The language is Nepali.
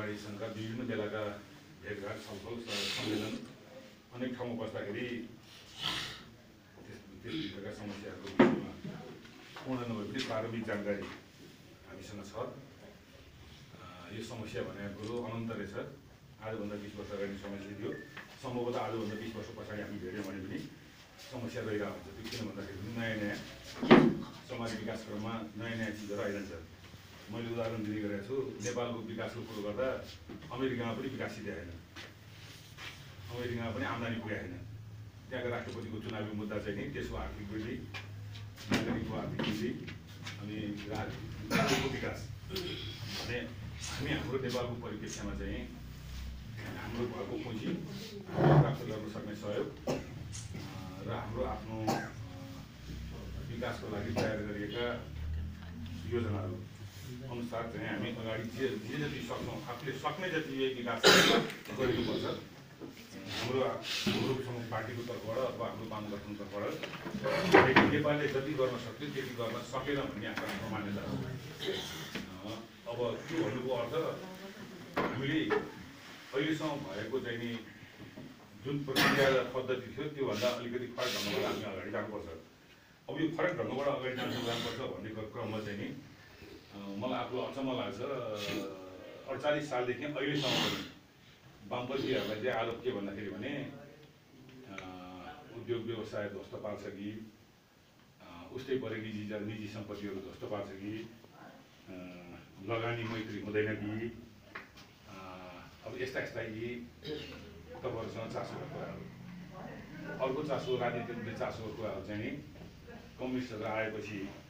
अगाडिसँगका विभिन्न बेलाका भेटघाट छलफल सम्मेलन अनेक ठाउँमा बस्दाखेरि त्यसभित्रका समस्याहरूको विषयमा पूर्ण नभए पनि प्रारम्भिक जानकारी हामीसँग छ। यो समस्या भनेको कुरो अनन्त रहेछ। आजभन्दा 20 वर्ष अगाडि समस्या थियो, सम्भवतः आजभन्दा 20 वर्ष पछाडि हामी भेट्यौँ भने पनि समस्या रहिरहेको हुन्छ। त्यो किन भन्दाखेरि नयाँ नयाँ समाज विकासक्रममा नयाँ नयाँ चिजहरू आइरहन्छ। मैले उदाहरण दिँदै गरेको छु, नेपालको विकासको कुरो गर्दा अमेरिकामा पनि विकास सिधै आएन, अमेरिकामा पनि आम्दानी पुगेको छैन। त्यहाँको राष्ट्रपतिको चुनावी मुद्दा चाहिँ नि त्यसको आर्थिक वृद्धि, नागरिकको आर्थिक वृद्धि अनि राज्यको विकास भने हामी हाम्रो नेपालको परिप्रेक्ष्यमा चाहिँ हाम्रो भएको पुँजी प्राप्त गर्न सक्ने सहयोग र हाम्रो आफ्नो विकासको लागि तयार गरिएका योजनाहरू अनुसार चाहिँ हामी अगाडि जे जति सक्छौँ, आफूले सक्ने जति विकास गरिनुपर्छ। हाम्रो पार्टीको तर्फबाट अथवा हाम्रो वामगठनको तर्फबाट नेपालले जति गर्न सक्यो त्यति गर्न सकेन भन्ने हाम्रो मान्यता हो। अब त्यो भन्नुको अर्थ हामीले अहिलेसम्म भएको चाहिँ नि जुन प्रक्रिया पद्धति थियो त्योभन्दा अलिकति फरक ढङ्गबाट हामी अगाडि जानुपर्छ। अब यो फरक ढङ्गबाट अगाडि जानुपर्छ भन्ने क्रममा चाहिँ नि मलाई आफूलाई अचम्म लाग्छ। 48 सालदेखि अहिलेसम्म पनि वामपन्थीहरूलाई चाहिँ आरोप के भन्दाखेरि भने उद्योग व्यवसाय ध्वस्त पार्छ कि, उस्तै परे निजी सम्पत्तिहरू ध्वस्त पार्छ कि, लगानी मैत्री हुँदैन कि, अब यस्ता यी तपाईँहरूसँग चासोका कुराहरू। अर्को चासो राजनीतिक चासोको कुराहरू चाहिँ नि कम्युनिस्टहरू आएपछि